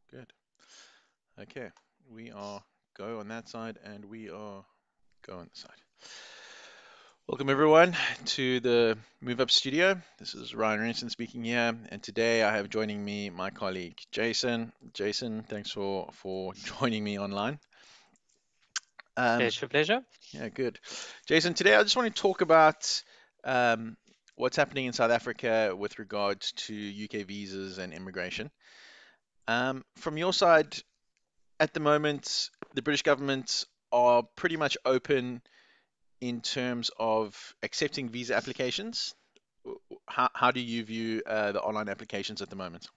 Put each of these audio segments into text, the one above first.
Good. Okay. We are go on that side and we are go on the side. Welcome everyone to the Move Up Studio. This is Ryan Renson speaking here, and today I have joining me my colleague Jason. Jason, thanks for joining me online. Um, Pleasure, pleasure. yeah, good. Jason, today I just want to talk about um, what's happening in South Africa with regards to UK visas and immigration. From your side, at the moment, the British government are pretty much open in terms of accepting visa applications. How do you view the online applications at the moment?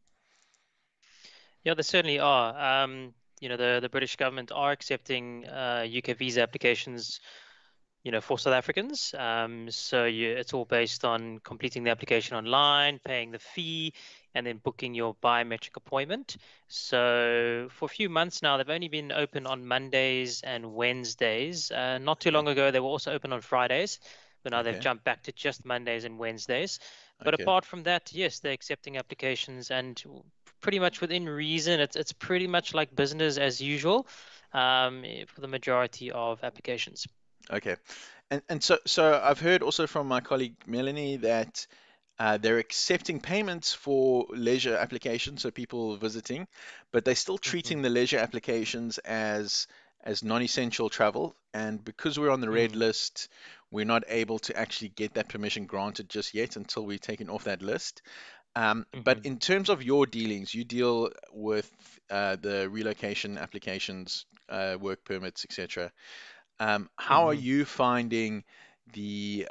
Yeah, there certainly are. The British government are accepting UK visa applications, for South Africans. It's all based on completing the application online, paying the fee, and then booking your biometric appointment. So for a few months now, they've only been open on Mondays and Wednesdays. Not too Okay, long ago, they were also open on Fridays, but now they've okay, jumped back to just Mondays and Wednesdays. But okay, apart from that, yes, they're accepting applications and pretty much within reason. It's pretty much like business as usual, for the majority of applications. okay. And so I've heard also from my colleague Melanie that they're accepting payments for leisure applications, so people visiting, but they're still Mhm. treating the leisure applications as non-essential travel. And because we're on the red Mm, list, we're not able to actually get that permission granted just yet until we're taken off that list. But mhm, in terms of your dealings, you deal with the relocation applications, work permits, etc. How are mhm. you finding the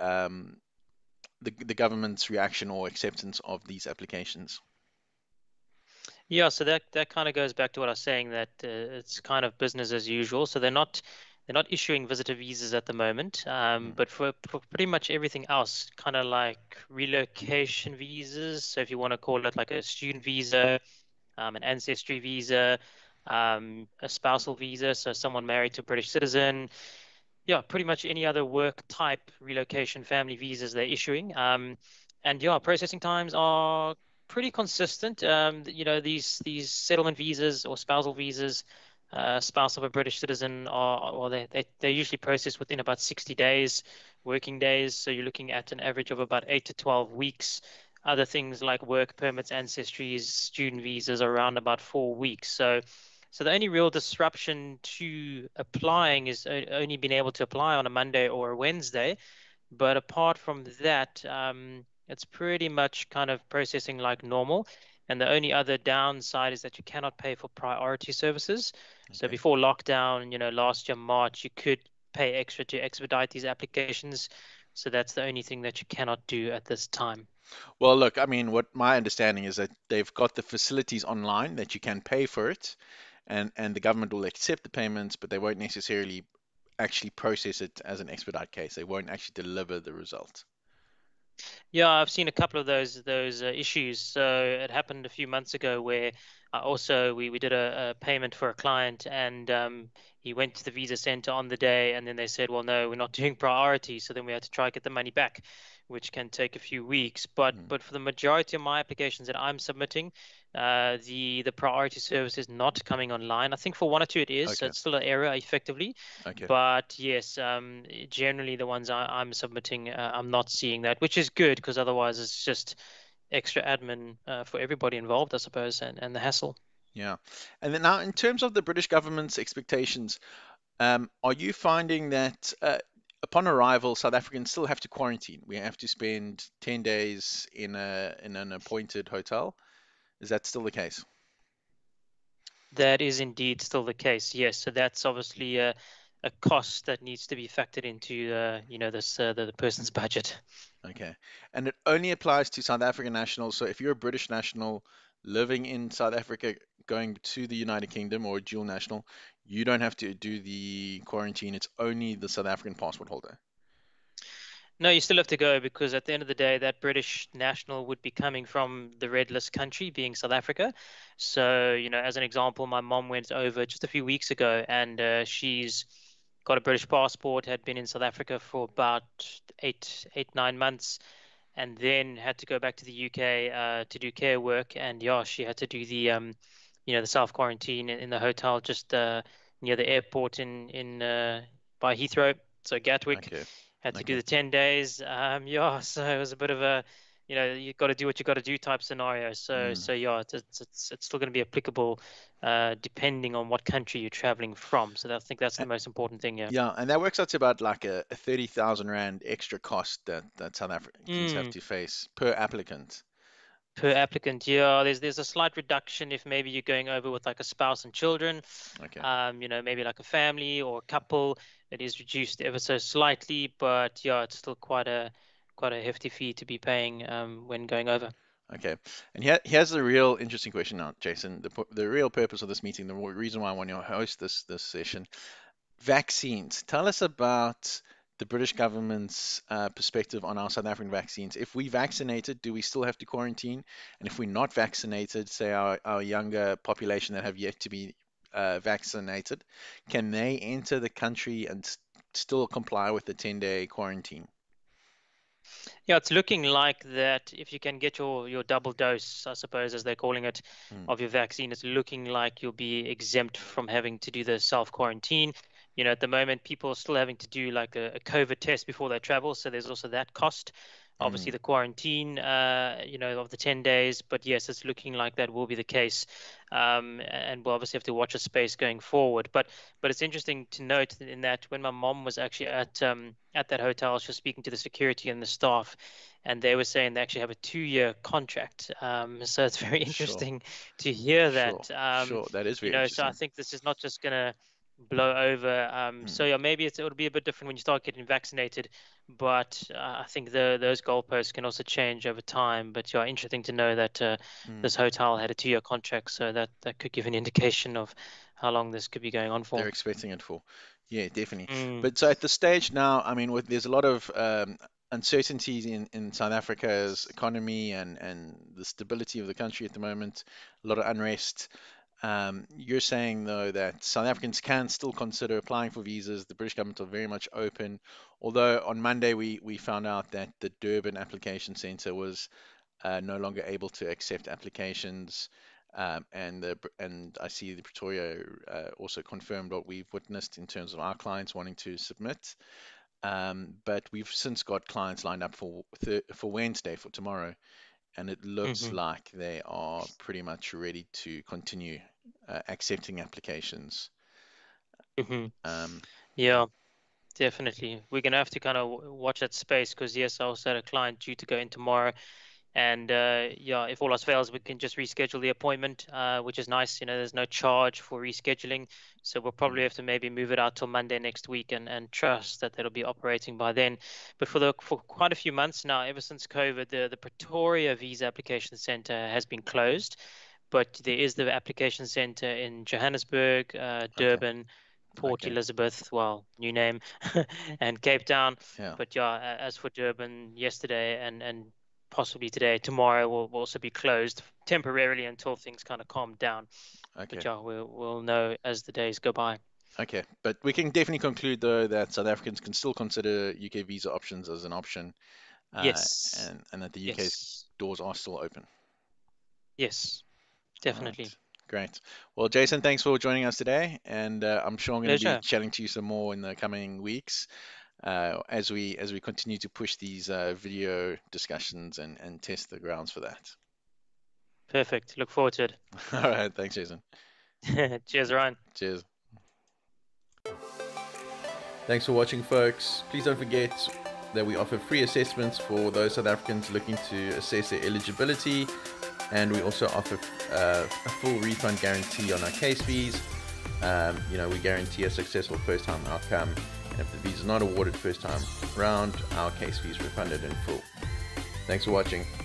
the government's reaction or acceptance of these applications? Yeah, so that kind of goes back to what I was saying that it's kind of business as usual. So they're not issuing visitor visas at the moment, Mm. but for pretty much everything else, kind of like relocation visas. So if you want to call it like a student visa, an ancestry visa, a spousal visa, so someone married to a British citizen, yeah, pretty much any other work type relocation family visas they're issuing. And yeah, processing times are pretty consistent. These settlement visas or spousal visas, spouse of a British citizen are, well, they usually process within about 60 days, working days. So you're looking at an average of about 8 to 12 weeks. Other things like work permits, ancestries, student visas are around about 4 weeks. So the only real disruption to applying is only being able to apply on a Monday or a Wednesday. But apart from that, it's pretty much kind of processing like normal. And the only other downside is that you cannot pay for priority services. So Okay. before lockdown, last year March, you could pay extra to expedite these applications. So that's the only thing that you cannot do at this time. Well, look, I mean, what my understanding is that they've got the facilities online that you can pay for it, and the government will accept the payments, but they won't necessarily actually process it as an expedite case. They won't actually deliver the result. Yeah, I've seen a couple of those issues. So it happened a few months ago where also we did a payment for a client and he went to the visa center on the day and then they said, well, no, we're not doing priority. So then we had to try to get the money back, which can take a few weeks. But Mm. but for the majority of my applications that I'm submitting, the priority service is not coming online. I think for one or two it is, so Okay. it's still an error effectively. Okay. But yes, generally the ones I'm submitting, I'm not seeing that, which is good because otherwise it's just extra admin for everybody involved, I suppose, and the hassle. Yeah. And then now, in terms of the British government's expectations, are you finding that upon arrival, South Africans still have to quarantine? We have to spend 10 days in an appointed hotel. Is that still the case? That is indeed still the case. Yes, so that's obviously a cost that needs to be factored into this the person's budget. Okay. And it only applies to South African nationals. So if you're a British national living in South Africa, going to the United Kingdom or a dual national, you don't have to do the quarantine. It's only the South African passport holder. No, you still have to go because at the end of the day, that British national would be coming from the red list country, being South Africa. So, as an example, my mom went over just a few weeks ago and she's got a British passport, had been in South Africa for about 9 months, and then had to go back to the UK to do care work. And yeah, she had to do the the self-quarantine in the hotel just near the airport in by Heathrow, so Gatwick. Okay. Had to do Okay. the 10 days. Yeah, so it was a bit of a, you got to do what you got to do type scenario. So Mm. so yeah, it's still going to be applicable depending on what country you're traveling from. So I think that's the A- most important thing, yeah. Yeah, and that works out to about like a 30,000 Rand extra cost that South Africans have Mm. to face per applicant. Per applicant, yeah, there's a slight reduction if maybe you're going over with like a spouse and children, Okay. maybe like a family or a couple. It is reduced ever so slightly, but yeah, it's still quite a hefty fee to be paying when going over. Okay. And here's the real interesting question now, Jason. The real purpose of this meeting, the reason why I want to host this session, vaccines. Tell us about the British government's perspective on our South African vaccines. If we vaccinated, do we still have to quarantine? And if we're not vaccinated, say our younger population that have yet to be vaccinated, can they enter the country and still comply with the 10-day quarantine? Yeah, it's looking like that if you can get your double dose, I suppose, as they're calling it, Mm, of your vaccine, it's looking like you'll be exempt from having to do the self-quarantine. At the moment, people are still having to do like a COVID test before they travel, so there's also that cost. Obviously, mm, the quarantine, of the 10 days, but yes, it's looking like that will be the case. And we'll obviously have to watch a space going forward. But it's interesting to note in that when my mom was actually at that hotel, she was speaking to the security and the staff, and they were saying they actually have a 2-year contract. So it's very sure, interesting to hear sure, that. sure. That is very So I interesting. think this is not just gonna blow over. So Mm, yeah, maybe it'll be a bit different when you start getting vaccinated, but I think those goalposts can also change over time. But yeah, interesting to know that mm. this hotel had a 2-year contract, so that could give an indication of how long this could be going on for. They're expecting it for. Yeah, definitely. Mm, But so at the stage now, I mean, there's a lot of uncertainties in South Africa's economy and the stability of the country at the moment, a lot of unrest. You're saying, though, that South Africans can still consider applying for visas. The British government are very much open. Although on Monday we found out that the Durban Application Centre was no longer able to accept applications. And I see the Pretoria also confirmed what we've witnessed in terms of our clients wanting to submit. But we've since got clients lined up for Wednesday, for tomorrow, and it looks hmm like they are pretty much ready to continue accepting applications. hmm Um, Yeah, definitely. We're gonna have to kind of watch that space because yes, I also had a client due to go in tomorrow. And yeah, if all else fails, we can just reschedule the appointment, which is nice. There's no charge for rescheduling. So we'll probably mm, have to maybe move it out till Monday next week and trust that it'll be operating by then. But for quite a few months now, ever since COVID, the Pretoria Visa Application Center has been closed. But there is the application center in Johannesburg, okay, Durban, Port okay, Elizabeth, well, new name, and Cape Town. yeah, But yeah, as for Durban, yesterday and possibly today, tomorrow will also be closed temporarily until things kind of calm down. But okay. yeah, we'll know as the days go by. Okay, but we can definitely conclude though that South Africans can still consider UK visa options as an option, uh, Yes, and that the UK's yes, doors are still open. yes, All definitely. right, great. Well, Jason, thanks for joining us today, and I'm sure I'm going to be Pleasure. chatting to you some more in the coming weeks as we continue to push these video discussions and test the grounds for that. Perfect. Look forward to All right, thanks, Jason. it. Cheers, Ryan. Cheers. Thanks for watching, folks. Please don't forget that we offer free assessments for those South Africans looking to assess their eligibility, and we also offer a full refund guarantee on our case fees. We guarantee a successful first-time outcome, and if the visa is not awarded first time round, our case fee is refunded in full. Thanks for watching.